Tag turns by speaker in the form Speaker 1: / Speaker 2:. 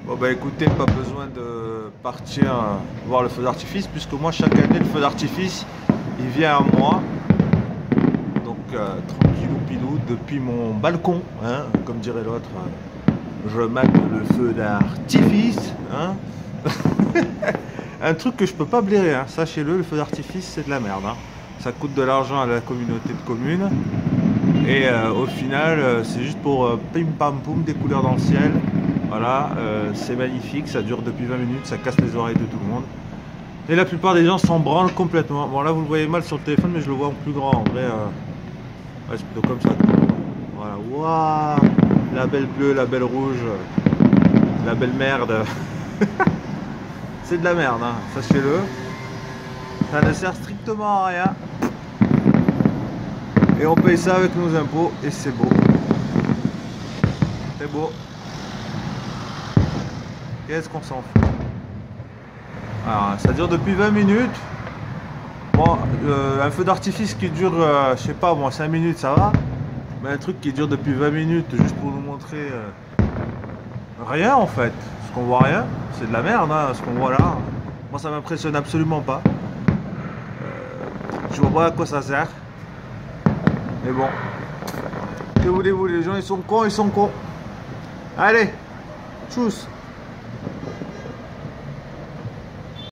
Speaker 1: Bon bah écoutez, pas besoin de partir voir le feu d'artifice, puisque moi chaque année le feu d'artifice il vient à moi. Donc tranquillou pilou depuis mon balcon, hein, comme dirait l'autre, je mate le feu d'artifice. Hein. Un truc que je peux pas blairer, hein, sachez-le, le feu d'artifice c'est de la merde. Hein. Ça coûte de l'argent à la communauté de communes. Et au final, c'est juste pour pim pam poum des couleurs dans le ciel. Voilà, c'est magnifique, ça dure depuis 20 minutes, ça casse les oreilles de tout le monde. Et la plupart des gens s'en branlent complètement. Bon là vous le voyez mal sur le téléphone, mais je le vois en plus grand. En vrai, ouais, c'est plutôt comme ça. Voilà, waouh, la belle bleue, la belle rouge, la belle merde. C'est de la merde, hein, sachez-le. Ça ne sert strictement à rien. Et on paye ça avec nos impôts et c'est beau. C'est beau. Qu'est-ce qu'on s'en fout. Alors, ça dure depuis 20 minutes. Bon, un feu d'artifice qui dure, je sais pas, moi 5 minutes ça va. Mais un truc qui dure depuis 20 minutes juste pour nous montrer rien en fait. Ce qu'on voit rien, c'est de la merde, hein, ce qu'on voit là. Moi ça m'impressionne absolument pas. Je vois pas à quoi ça sert. Mais bon, que voulez-vous, les gens ils sont cons, ils sont cons. Allez, tchuss.